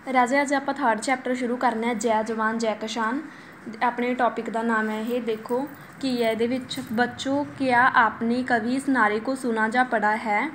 राजे अज आप third chapter शुरू करना है, जय जवान जय किसान। अपने टॉपिक का नाम है ये, देखो कि है ये बच्चों क्या आपने कभी इस नारे को सुना जा पढ़ा है।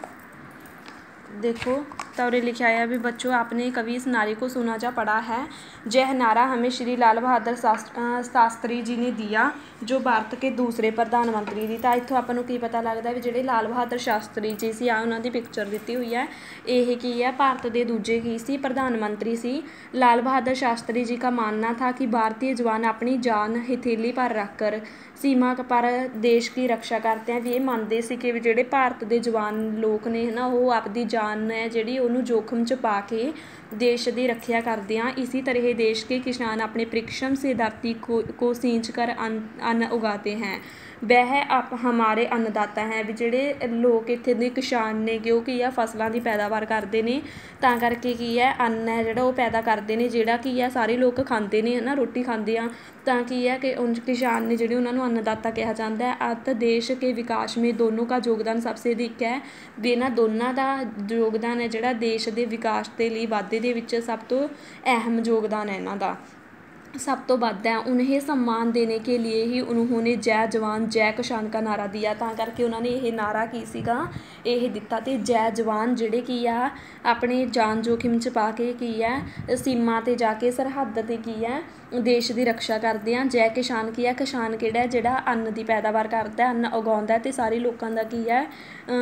देखो तो उरे लिखा है भी बच्चों आपने कभी इस नारे को सुना जा पढ़ा है। यह नारा हमें श्री लाल बहादुर शास्त्री जी ने दिया, जो भारत के दूसरे प्रधानमंत्री दी। तो इतों आपको की पता लगता भी जो लाल बहादुर शास्त्री जी से उन्होंने पिक्चर दी हुई है। यह की है भारत के दूजे की सी प्रधानमंत्री सी। लाल बहादुर शास्त्री जी का मानना था कि भारतीय जवान अपनी जान हथेली पर रख कर सीमा पर देश की रक्षा करते हैं। भी ये मानते सी कि ਜਿਹੜੇ ਭਾਰਤ ਦੇ ਜਵਾਨ ਲੋਕ ਨੇ ਹੈ ਨਾ, ਉਹ ਆਪਦੀ ਜਾਨ ਹੈ ਜਿਹੜੀ ਉਹਨੂੰ जोखिम च पा के देश की रक्षा करते हैं। इसी तरह देश के किसान अपने परिश्रम से धरती को सींच कर अन्न उगाते हैं। वह आप हमारे अन्नदाता हैं। भी ਜਿਹੜੇ लोग इत्थे ਦੇ किसान ने कि ਉਹ ਕੀ ਆ ਫਸਲਾਂ ਦੀ ਪੈਦਾਵਾਰ ਕਰਦੇ ਨੇ, ਤਾਂ ਕਰਕੇ ਕੀ ਹੈ ਅੰਨ ਹੈ ਜਿਹੜਾ ਉਹ ਪੈਦਾ ਕਰਦੇ ਨੇ, ਜਿਹੜਾ ਕੀ ਹੈ ਸਾਰੇ ਲੋਕ ਖਾਂਦੇ ਨੇ ਹੈ ਨਾ, ਰੋਟੀ ਖਾਂਦੇ ਆ। ਤਾਂ ਕੀ ਹੈ कि उन किसान ने ਜਿਹੜੇ ਉਹਨਾਂ ਨੂੰ अन्नदाता कहा जाता है। अत देश के विकास में दोनों का योगदान सबसे अधिक है। भी ਇਹਨਾਂ ਦੋਨਾਂ ਦਾ योगदान है ਜਿਹੜਾ देश ਦੇ विकास ਦੇ ਲਈ ਵਾਧੇ ਦੇ ਵਿੱਚ सब तो अहम योगदान है ਇਹਨਾਂ ਦਾ, सब तो ਵੱਧ है। उन्हें सम्मान देने के लिए ही उन्होंने जय जवान जय किसान का नारा दिया। ਤਾਂ ਕਰਕੇ ਉਹਨਾਂ ਨੇ ਇਹ ਨਾਰਾ ਕੀ ਸੀਗਾ ਇਹ ਦਿੱਤਾ। ਤੇ जय जवान ਜਿਹੜੇ ਕੀ ਆ ਆਪਣੇ ਜਾਨ जोखिम 'ਚ ਪਾ ਕੇ ਕੀ ਹੈ ਸੀਮਾ 'ਤੇ ਜਾ ਕੇ ਸਰਹੱਦ 'ਤੇ ਕੀ ਹੈ ਦੇਸ਼ ਦੀ ਰਕਸ਼ਾ ਕਰਦੇ ਆ। जय किसान ਕੀ ਹੈ, ਕਿਸਾਨ ਕਿਹੜਾ ਜਿਹੜਾ ਅੰਨ ਦੀ ਪੈਦਾਵਾਰ ਕਰਦਾ, ਅੰਨ ਉਗਾਉਂਦਾ ਅਤੇ ਸਾਰੇ ਲੋਕਾਂ ਦਾ ਕੀ ਹੈ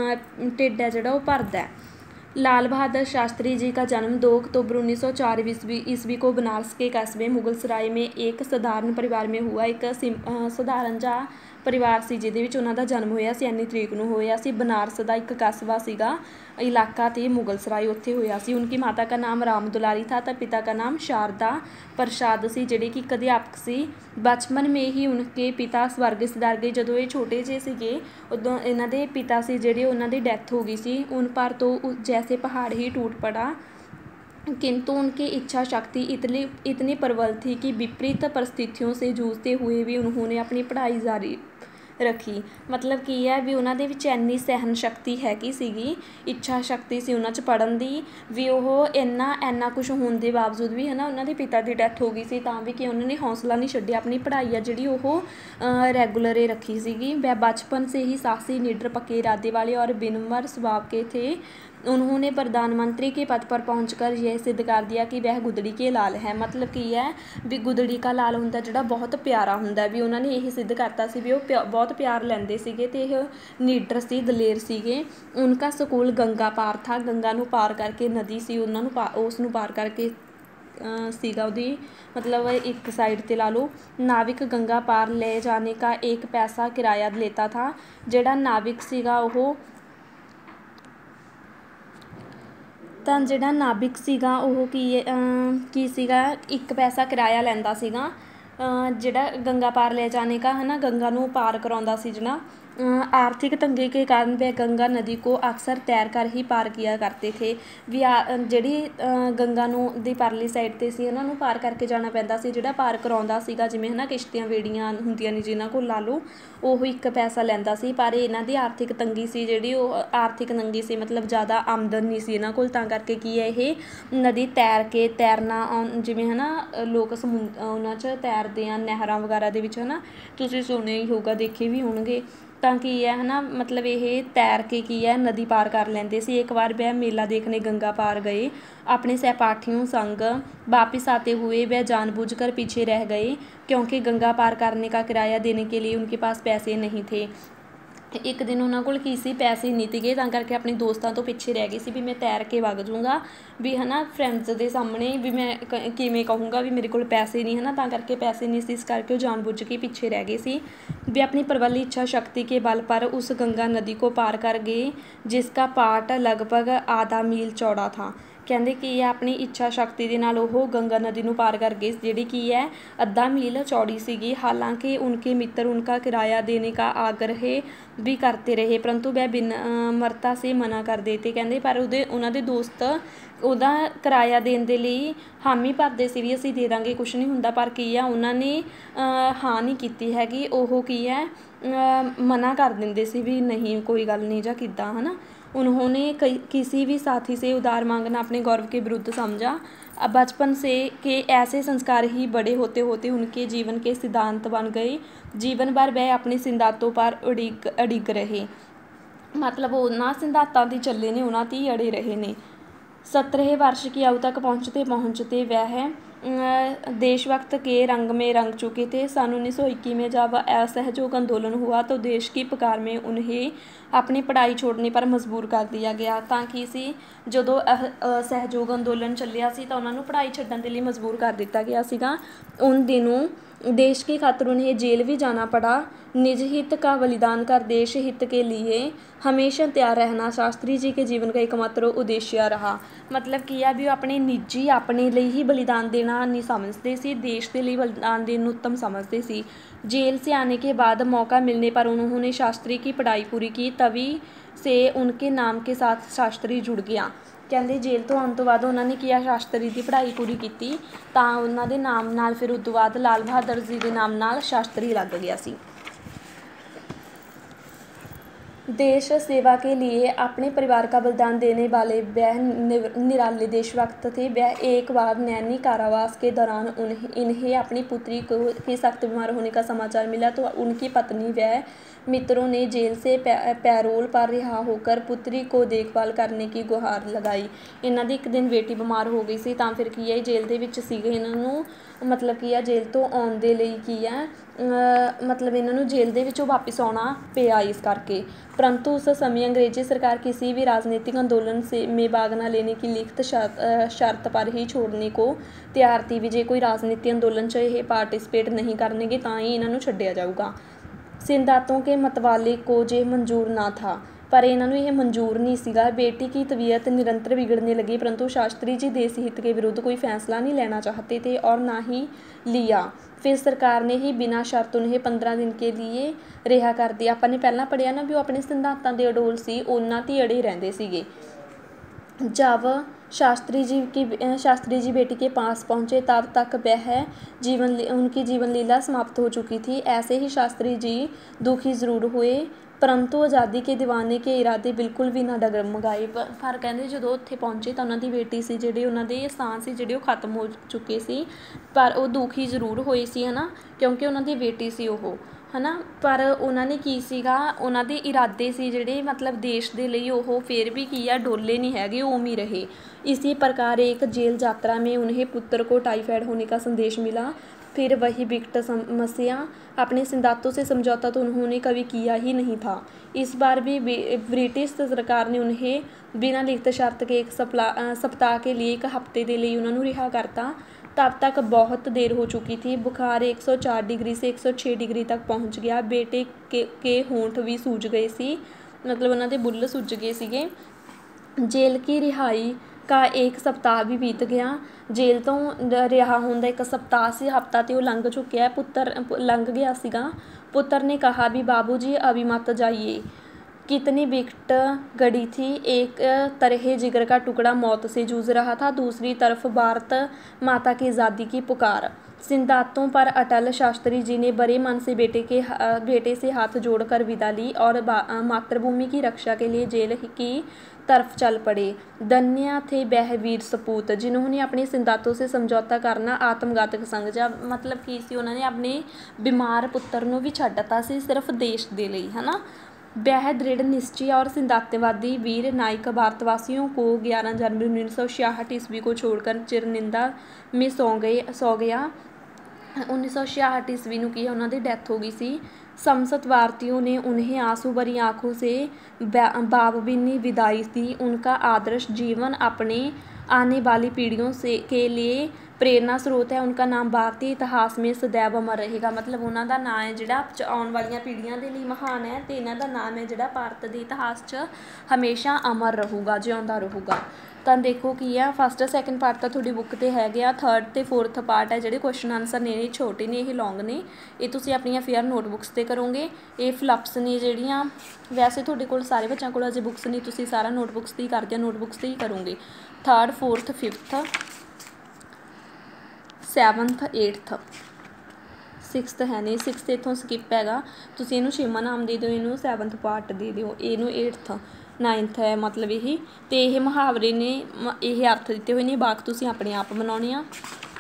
ਢਿੱਡ ਹੈ ਜਿਹੜਾ ਉਹ ਭਰਦਾ। लाल बहादुर शास्त्री जी का जन्म 2 अक्टूबर 1904 ईस्वी को बनारस के कस्बे मुगलसराय में एक साधारण परिवार में हुआ। एक साधारण जा परिवार से जिहदे विच उन्हां दा जन्म होया सी, इन्नी तरीक नूं होया सी। बनारस का एक कस्बा सीगा इलाका ते मुगलसराय उत्थे होया सी। उनकी माता का नाम राम दुलारी था तो पिता का नाम शारदा प्रसाद सी, जिहड़े कि एक अध्यापक सी। बचपन में ही उनके पिता स्वर्ग सिधार गए। जदों ये छोटे जे सीगे उदों इन्हां दे पिता सी जिहड़े उन्हां दी डैथ हो गई सी। उन पर तो जैसे पहाड़ ही टूट पड़ा, किंतु उनकी इच्छा शक्ति इतनी प्रबल थी कि विपरीत परिस्थितियों से जूझते हुए भी उन्होंने अपनी पढ़ाई जारी रखी। मतलब की है भी उन्होंने विच इन्नी सहन शक्ति हैगी सीगी, इच्छा शक्ति सी उन्हां च पढ़न दी भी। ਉਹ ਇੰਨਾ कुछ होने के बावजूद भी है ना उन्होंने पिता की डैथ हो गई सी, तां भी कि उन्होंने हौसला नहीं छड्डिया, अपनी पढ़ाई है जिहड़ी ਉਹ रैगूलर रखी सीगी। वह बचपन से ही साहसी निडर पक्के इरादे वाले और विनम्र स्वभाव के थे। उन्होंने प्रधानमंत्री के पद पर पहुंचकर यह सिद्ध कर दिया कि वह गुदड़ी के लाल है। मतलब की है भी गुदड़ी का लाल हुंदा जिहड़ा बहुत प्यारा हुंदा, भी उन्होंने यही सिद्ध करता सी भी वो बहुत प्यार लैंदे सीगे ते नीडर सी, दलेर सीगे। उनका स्कूल गंगा पार था। गंगा नूं पार करके नदी सी, उसनूं पार करके सीगा उहदी मतलब एक साइड ते ला लो। नाविक गंगा पार ले जाने का 1 पैसा किराया लेता था। जिहड़ा नाविक सीगा वो ਤਾਂ ਜਿਹੜਾ ਨਾਵਿਕ ਸੀਗਾ ਉਹ ਕੀ ਸੀਗਾ 1 ਪੈਸਾ ਕਿਰਾਇਆ ਲੈਂਦਾ ਸੀਗਾ। ਜਿਹੜਾ ਗੰਗਾ ਪਾਰ ਲੈ ਜਾने का है ना, गंगा ਨੂੰ पार कराਉਂਦਾ ਸੀ ਜਿਹੜਾ। आर्थिक तंगी के कारण वह गंगा नदी को अक्सर तैर कर ही पार किया करते थे। भी ਜਿਹੜੀ ਗੰਗਾ ਨੂੰ ਦੀ ਪਰਲੀ ਸਾਈਡ 'ਤੇ ਸੀ ਉਹਨਾਂ ਨੂੰ ਪਾਰ ਕਰਕੇ ਜਾਣਾ ਪੈਂਦਾ ਸੀ। ਜਿਹੜਾ ਪਾਰ ਕਰਾਉਂਦਾ ਸੀਗਾ ਜਿਵੇਂ ਹੈ ਨਾ ਕਿਸ਼ਤੀਆਂ ਵੇੜੀਆਂ ਹੁੰਦੀਆਂ ਨੇ ਜਿਨ੍ਹਾਂ ਕੋਲ ਲਾ ਲਓ, ਉਹ 1 ਪੈਸਾ ਲੈਂਦਾ ਸੀ। ਪਰ ਇਹਨਾਂ ਦੀ ਆਰਥਿਕ ਤੰਗੀ ਸੀ ਜਿਹੜੀ ਉਹ ਆਰਥਿਕ ਤੰਗੀ ਸੀ, ਮਤਲਬ ਜ਼ਿਆਦਾ ਆਮਦਨ ਨਹੀਂ ਸੀ ਇਹਨਾਂ ਕੋਲ। ਤਾਂ ਕਰਕੇ ਕੀ ਹੈ ਇਹ ਨਦੀ ਤੈਰਨਾ ਜਿਵੇਂ ਹੈ ਨਾ ਲੋਕ ਉਹਨਾਂ 'ਚ ਤੈਰਦੇ ਆ ਨਹਿਰਾਂ ਵਗੈਰਾ ਦੇ ਵਿੱਚ ਹੈ ਨਾ, ਤੁਸੀਂ ਸੁਣਿਆ ਹੀ ਹੋਊਗਾ, ਦੇਖੇ ਵੀ ਹੋਣਗੇ। ਤਾਂ ਕੀ ਹੈ ਨਾ मतलब ਇਹ ਤੈਰ ਕੇ ਕੀ ਹੈ ਨਦੀ पार कर लेंदे सी। एक बार वह मेला देखने गंगा पार गए। अपने सहपाठियों संग वापस आते हुए वह जानबूझकर पीछे रह गए, क्योंकि गंगा पार करने का किराया देने के लिए उनके पास पैसे नहीं थे। एक दिन उन्होंने कोल की सी पैसे नहीं थे, ਤਾਂ ਕਰਕੇ अपने दोस्तों तो पिछे रह गई सी भी मैं तैर के वग जूँगा। भी है ना फ्रेंड्स के सामने भी मैं किवें कहूँगा भी मेरे को पैसे नहीं है ना, ਤਾਂ ਕਰਕੇ पैसे नहीं सी, इस करके वो जानबूझ के पीछे रह गए सी। भी अपनी प्रबल इच्छा शक्ति के बल पर उस गंगा नदी को पार कर गए, जिसका पाट लगभग आधा मील चौड़ा था। ਕਹਿੰਦੇ ਕੀ ਹੈ ਆਪਣੀ ਇੱਛਾ ਸ਼ਕਤੀ ਦੇ ਨਾਲ ਉਹ ਗੰਗਾ ਨਦੀ ਨੂੰ ਪਾਰ ਕਰ ਗਏ, ਜਿਹੜੀ ਕੀ ਹੈ ਅੱਧਾ ਮੀਲ ਚੌੜੀ ਸੀਗੀ। ਹਾਲਾਂਕਿ उनके मित्र उनका किराया देने का आग्रह भी करते रहे, परंतु वह विनम्रता से मना कर देते। ਕਹਿੰਦੇ ਪਰ ਉਹਨਾਂ ਦੇ ਦੋਸਤ ਉਹਦਾ ਕਿਰਾਇਆ ਦੇਣ ਦੇ ਲਈ ਹਾਮੀ ਭਰਦੇ ਸੀ ਵੀ ਅਸੀਂ ਦੇ ਦਾਂਗੇ, ਕੁਛ ਨਹੀਂ ਹੁੰਦਾ। ਪਰ ਕੀ ਆ ਉਹਨਾਂ ਨੇ ਹਾਂ ਨਹੀਂ ਕੀਤੀ ਹੈਗੀ, ਉਹ ਕੀ ਹੈ ਮਨਾ ਕਰ ਦਿੰਦੇ ਸੀ ਵੀ ਨਹੀਂ ਕੋਈ ਗੱਲ ਨਹੀਂ ਜਾਂ ਕਿੱਦਾਂ है ना। उन्होंने किसी भी साथी से उधार मांगना अपने गौरव के विरुद्ध समझा। बचपन से के ऐसे संस्कार ही बड़े होते होते उनके जीवन के सिद्धांत बन गए। जीवन भर वह अपने सिद्धांतों पर अड़िग रहे। मतलब उन्होंने सिद्धांतों ते चले ने, उन्होंने ते अड़े रहे ने। 17 वर्ष की आयु तक पहुँचते पहुँचते वह देशभक्त के रंग में रंग चुके थे। सन 1921 में जब असहयोग आंदोलन हुआ तो देश की पुकार में उन्हें अपनी पढ़ाई छोड़ने पर मजबूर कर दिया गया। ਤਾਂ ਕੀ ਸੀ, ਜਦੋਂ असहयोग अंदोलन ਚੱਲਿਆ ਸੀ ਤਾਂ ਉਹਨਾਂ ਨੂੰ पढ़ाई ਛੱਡਣ ਦੇ ਲਈ मजबूर कर दिता गया ਸੀਗਾ। उन दिनों देश के खातिर उन्हें जेल भी जाना पड़ा। निज हित का बलिदान कर देश हित के लिए हमेशा तैयार रहना शास्त्री जी के जीवन का एकमात्र उद्देश्य रहा। मतलब ਕੀ ਆ ਵੀ ਉਹ ਆਪਣੇ ਨਿੱਜੀ ਆਪਣੇ ਲਈ ਹੀ बलिदान देना नहीं समझते सी, देश के लिए बलिदान देने ਨੂੰ उत्तम समझते सी। जेल से आने के बाद मौका मिलने पर उन्होंने शास्त्री की पढ़ाई पूरी की, तभी से उनके नाम के साथ शास्त्री जुड़ गया। ਕਹਿੰਦੇ ਜੇਲ੍ਹ ਤੋਂ ਆਉਣ ਤੋਂ ਬਾਅਦ ਉਹਨਾਂ ਨੇ ਕੀ ਆ, ਸ਼ਾਸਤਰੀ ਦੀ ਪੜ੍ਹਾਈ ਪੂਰੀ ਕੀਤੀ ਤਾਂ ਉਹਨਾਂ ਦੇ ਨਾਮ ਨਾਲ ਫਿਰ ਉਸ ਤੋਂ ਬਾਅਦ ਲਾਲ ਬਹਾਦਰ ਜੀ ਦੇ ਨਾਮ ਨਾਲ ਸ਼ਾਸਤਰੀ ਲੱਗ ਗਿਆ ਸੀ। देश सेवा के लिए अपने परिवार का बलिदान देने वाले वह निराले देशभक्त थे। वह एक बार नैनी कारावास के दौरान इन्हें अपनी पुत्री को के सख्त बीमार होने का समाचार मिला तो उनकी पत्नी व मित्रों ने जेल से पैरोल पर रिहा होकर पुत्री को देखभाल करने की गुहार लगाई। इन्हां दी एक दिन बेटी बीमार हो गई सी तां फिर की है जेल दे विच सीगे, इन्हां नूं मतलब की है जेल तो आउण दे लई की है मतलब इन्हां नूं जेल दे विचों वापस आउणा पिया इस करके। परंतु उस समय अंग्रेजी सरकार किसी भी राजनीतिक आंदोलन से में भाग न लेने की लिखित शर्त पर ही छोड़ने को तैयार थी भी जे कोई राजनीतिक आंदोलन च ये पार्टिसिपेट नहीं करनेगे तां ही इन्हां नूं छड्डिया जाऊगा। सिद्धांतों के मतवाले को जे मंजूर ना था पर इन्हों यह मंजूर नहीं सीगा। बेटी की तबीयत निरंतर बिगड़ने लगी परंतु शास्त्री जी देश हित के विरुद्ध कोई फैसला नहीं लेना चाहते थे और ना ही लिया। फिर सरकार ने ही बिना शर्त उन्हें 15 दिन के लिए रिहा कर दिया। अपन ने पहला पढ़िया ना भी वो अपने सिद्धांतों के अडोल सी, उन्हां ते अड़े रहंदे सीगे। जब शास्त्री जी बेटी के पास पहुँचे तब तक वह उनकी जीवन लीला समाप्त हो चुकी थी। ऐसे ही शास्त्री जी दुखी ज़रूर हुए परंतु आज़ादी के दीवाने के इरादे बिल्कुल भी ना डगमगाए। पर कहते जो उत्थे पहुँचे तो उन्होंने बेटी सी जी उन्होंने स्थान से जी खत्म हो चुके सी पर वो दुखी जरूर होए सी है ना, क्योंकि उन्होंने बेटी सी वो है ना। पर उन्होंने की सीगा उन्होंने इरादे सी जिहड़े मतलब देश के लिए वो फिर भी की है डोले नहीं हैगे, उम्मीद रहे। इसी प्रकार एक जेल यात्रा में उन्हें पुत्र को टाइफाइड होने का संदेश मिला। फिर वही विकट समस्या अपने सिद्धांतों से समझौता तो उन्होंने कभी किया ही नहीं था। इस बार भी ब्रिटिश सरकार ने उन्हें बिना लिखित शर्त के एक सप्ताह के लिए 1 हफ्ते के लिए उन्होंने रिहा करता। तब तक बहुत देर हो चुकी थी। बुखार 104 डिग्री से 106 डिग्री तक पहुंच गया। बेटे के होंठ भी सूज गए सी, मतलब उन्होंने बुੱਲ सूज गए सीगे। जेल की रिहाई का 1 सप्ताह भी बीत गया। जेल तो रिहा होने का 1 सप्ताह से हफ्ता तो लंघ चुकिया, पुत्र लंघ गया सीगा। पुत्र ने कहा भी बाबू जी अभी मत जाइए। कितनी विकट घड़ी थी। एक तरह जिगर का टुकड़ा मौत से जूझ रहा था, दूसरी तरफ भारत माता की आज़ादी की पुकार। सिद्धांतों पर अटल शास्त्री जी ने बड़े मन से बेटे से हाथ जोड़कर विदा ली और मातृभूमि की रक्षा के लिए जेल की तरफ चल पड़े। धन्य थे वह वीर सपूत जिन्होंने अपने सिद्धांतों से समझौता करना आत्मघातक समझा। मतलब की सी उन्होंने अपने बीमार पुत्र नूं भी छड्डता सी सिर्फ देश दे लई, है ना। वह दृढ़ निश्चय और सिद्धांतवादी वीर नायक भारतवासियों को 11 जनवरी 1966 ईस्वी को छोड़कर चिरनिंदा में सौ गया। 1966 ईस्वी नूं की उन्होंने डेथ हो गई सी। संसद भारतीयों ने उन्हें आंसू भरी आँखों से भावभीनी विदाई दी। उनका आदर्श जीवन अपने आने वाली पीढ़ियों के लिए प्रेरणा स्रोत है। उनका नाम भारतीय इतिहास में सदैव अमर रहेगा। मतलब उन्हों का नाम है जिहड़ा आने वाली पीढ़ियों के लिए महान है तो इन्हों का नाम है जिहड़ा भारत के इतिहास च हमेशा अमर रहूगा, जिउंदा रहूगा। तो देखो की है फस्ट सैकेंड पार्ट तो थोड़ी बुक तो है, 3rd ते 4th पार्ट है जिहड़े क्वेश्चन आंसर ने ये छोटे ने, ये लॉन्ग ने, ये तुसीं अपनियां फेयर नोटबुक्स ते करोगे। ये फ्लप्स ने जिहड़ियां वैसे तुहाडे कोल सारे बच्चों कोल अजे बुक्स नहीं, तुसीं सारा नोटबुक्स ते ही करदे हो, नोटबुक्स ते ही करोगे। 3rd 4th 5th 7th 8th 6th है नहीं, 6th इत्थों स्किप हैगा, तुसीं इहनूं 6वां नाम दे दिओ, इहनूं 7th पार्ट दे दिओ, इहनूं 8th 9th है मतलब यही। तो ये मुहावरे ने ये अर्थ दिते हुए ने, वाक तुसीं अपने आप बनाने आ।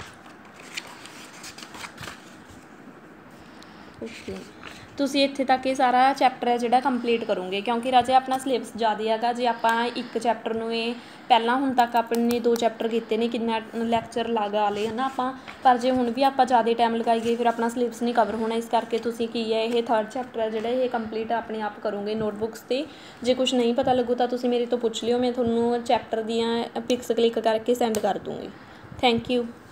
ओके, ਤੁਸੀਂ ਇੱਥੇ ਤੱਕ ਇਹ ਸਾਰਾ ਚੈप्टर है ਜਿਹੜਾ ਕੰਪਲੀਟ ਕਰੋਗੇ, ਕਿਉਂਕਿ ਰਾਜੇ ਆਪਣਾ ਸਿਲੇਬਸ ਜ਼ਿਆਦਾ ਹੈਗਾ। ਜੇ ਆਪਾਂ ਇੱਕ ਚੈप्टर ਨੂੰ ਇਹ ਪਹਿਲਾਂ ਹੁਣ ਤੱਕ ਆਪਣੇ 2 ਚੈप्टर ਕੀਤੇ ਨੇ, ਕਿੰਨਾ ਲੈਕਚਰ ਲਗਾ ਲਏ ਹੈ ਨਾ ਆਪਾਂ, ਪਰ ਜੇ ਹੁਣ ਵੀ ਆਪਾਂ ਜ਼ਿਆਦਾ ਟਾਈਮ ਲਗਾਈਏ ਫਿਰ ਆਪਣਾ ਸਿਲੇਬਸ ਨਹੀਂ ਕਵਰ ਹੋਣਾ। ਇਸ ਕਰਕੇ ਤੁਸੀਂ ਕੀ ਹੈ, ਇਹ 3rd ਚੈप्टर ਹੈ ਜਿਹੜਾ ਇਹ ਕੰਪਲੀਟ ਆਪਣੇ ਆਪ ਕਰੋਗੇ ਨੋਟਬੁੱਕਸ 'ਤੇ। ਜੇ ਕੁਛ ਨਹੀਂ ਪਤਾ ਲੱਗੂ ਤਾਂ ਤੁਸੀਂ ਮੇਰੇ ਤੋਂ ਪੁੱਛ ਲਿਓ, ਮੈਂ ਤੁਹਾਨੂੰ ਚੈप्टर ਦੀਆਂ ਪਿਕਸ ਕਲਿੱਕ ਕਰਕੇ ਸੈਂਡ ਕਰ ਦੂੰਗੀ। Thank you.